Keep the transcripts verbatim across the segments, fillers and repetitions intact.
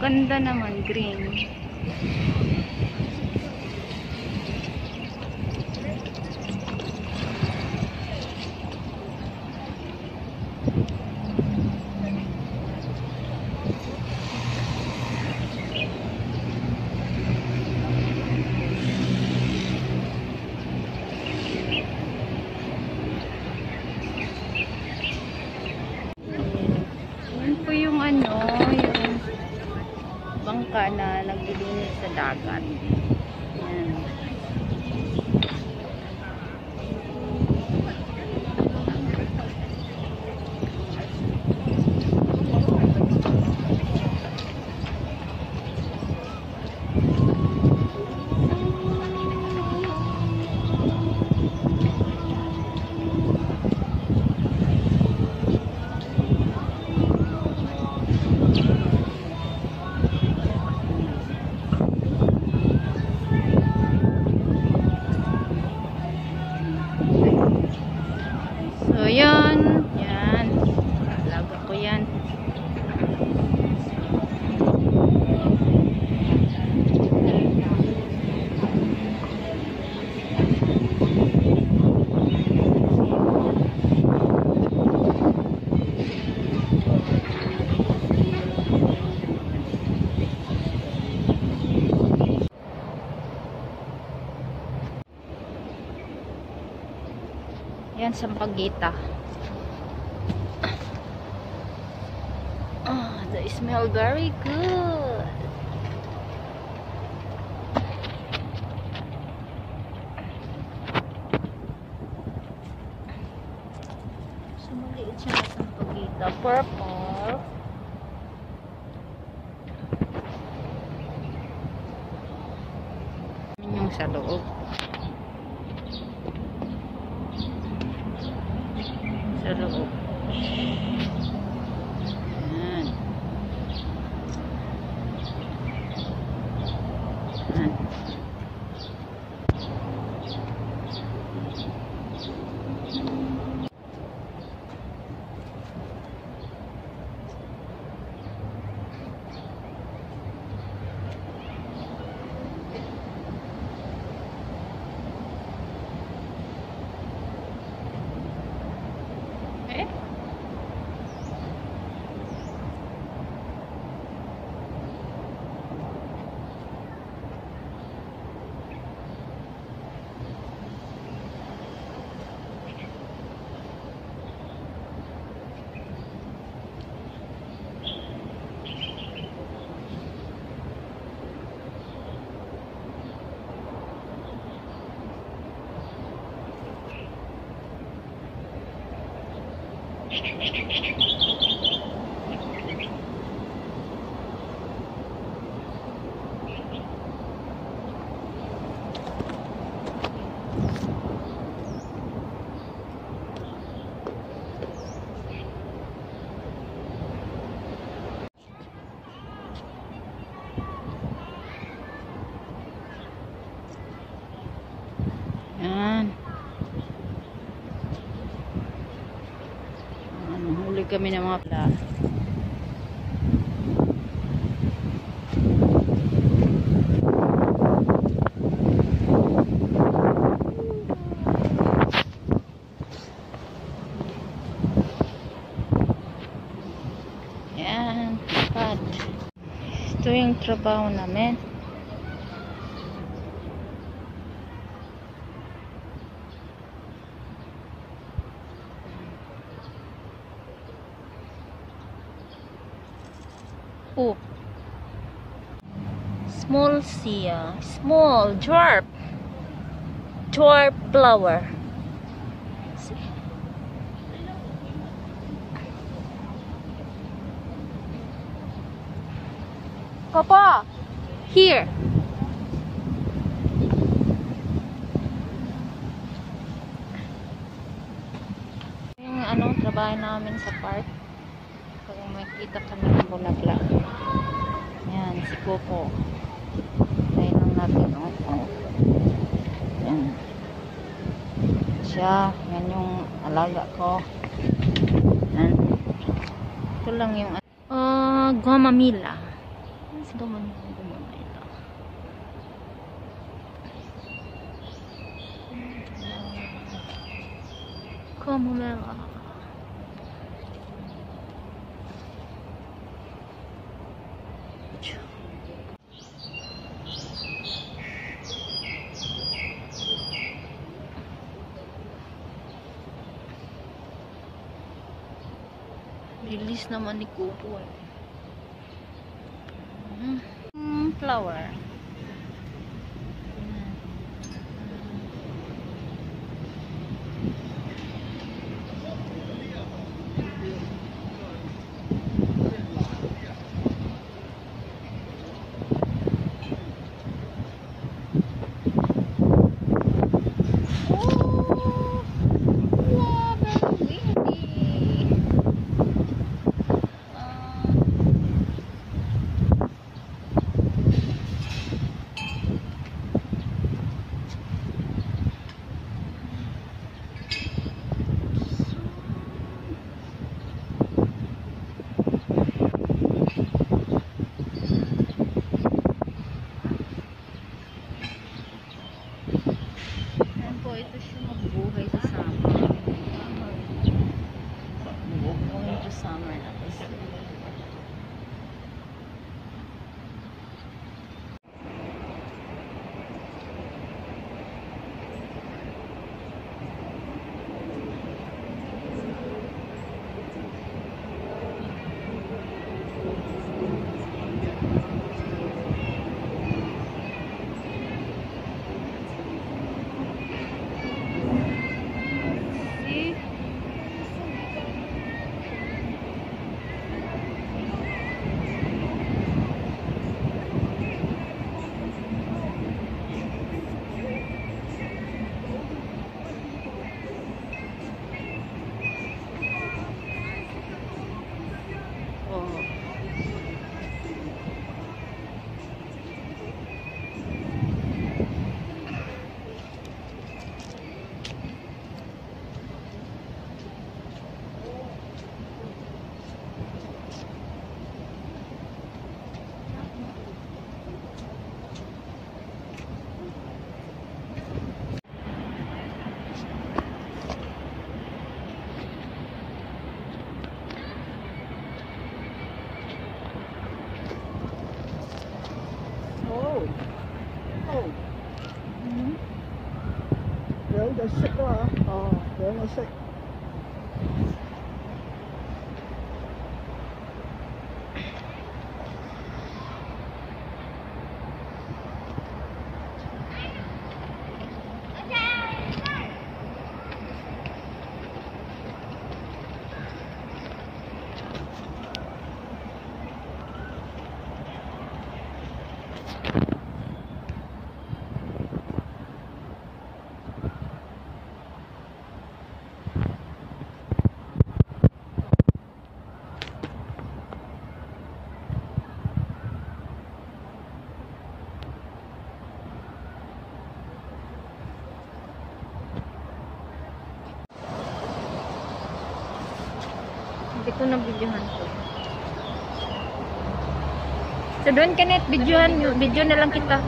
ganda naman, green. Yan po yung ano, yung bangka na naglilinis sa dagat. Yan. So, yan. Yan. Alaga ko yan. Yan, Sampaguita. Oh, the smell very good. So, maliit siya na Sampaguita. Purple. Yan yung sa loob. Sa loob. Ayan. Ayan. Eh? Yan. Nahuli kami ng mga pala. Yan. Pat. Ito yung trabaho namin. Oh, small sea, small dwarf, dwarf flower. See? Papa, here. Yung ano trabaho namin sa park. Kung makita kami ng bulaklak. Yan, si Coco. Tayo lang natin. Oh, oh. Yan. Siya. Yan yung alaga ko. Yan. Ito lang yung uh, Guamamila. Duman, duman na ito. Kamumela. Release naman ni Kuko eh. Mm, flower. Ito siya magbuhay sa summer. Going to summer na kasi. Oh. Oh. Mm-hmm. Well, that's sick, huh? Oh, well, that's sick. Hindi ko na videohan to. So doon ka net, videohan, video na lang kita.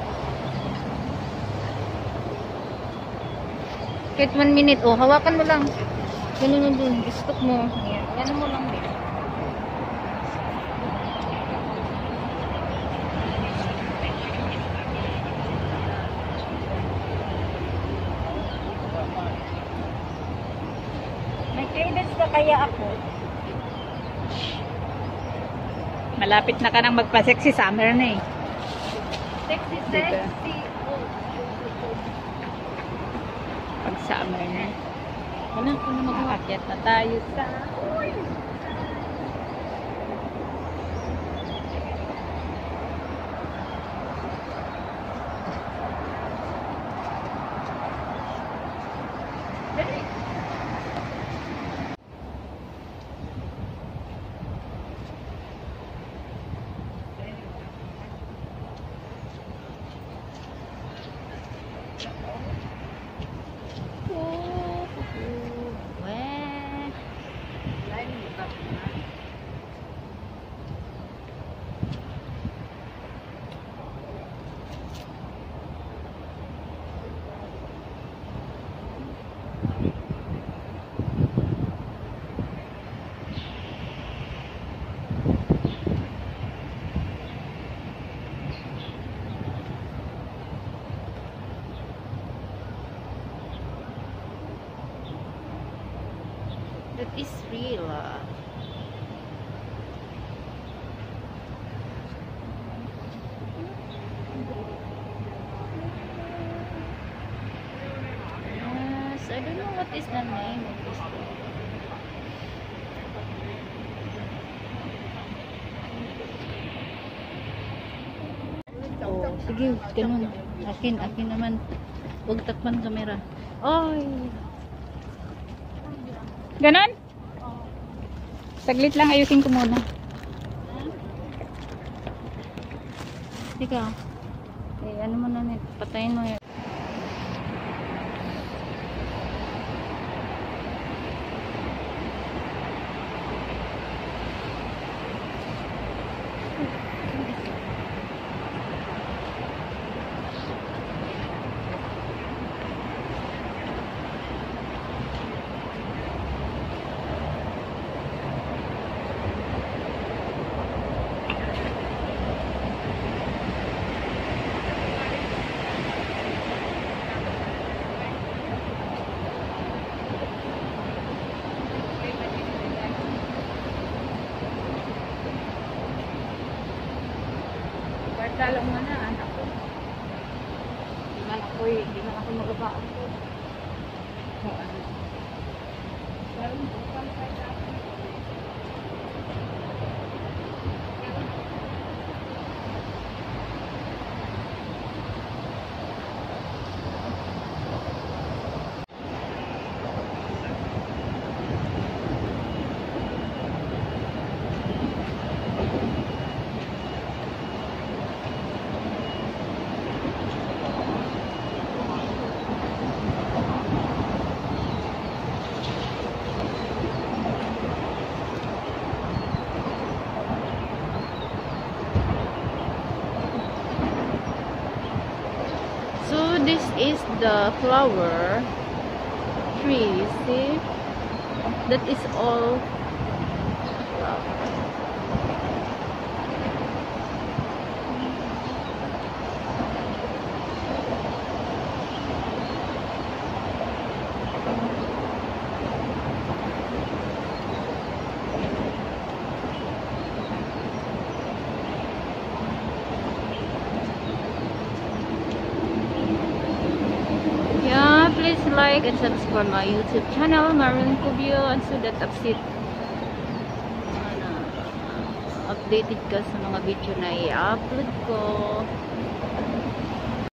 Kahit one minute, oh, hawakan mo lang. Ganun na dun, stop mo. Ayan, yan mo lang din. May credits na kaya ako. Malapit na ka nang magpa-sexy summer na eh. Sexy, Dito. sexy. Pag summer na. Wala ko na mag-aakyat na tayo sa... Weh. don't know what is the name of this thing. Oh, sige, ganun. Akin, akin naman. Huwag takpan kamera. Ay! Ganon? Saglit lang, ayusin ko muna. Teka. Eh, ano mo na net? Patayin mo yun. Bartalo mo na, anak ko. Di man ako, di man ako magabaan ko. So, ano? Pero, bukang pa ito. So this is the flower tree, see? That is all flower. Yeah, please like and subscribe my YouTube channel, Marilyn Cubio, and so that update uh, updated ka sa mga video na i-upload ko.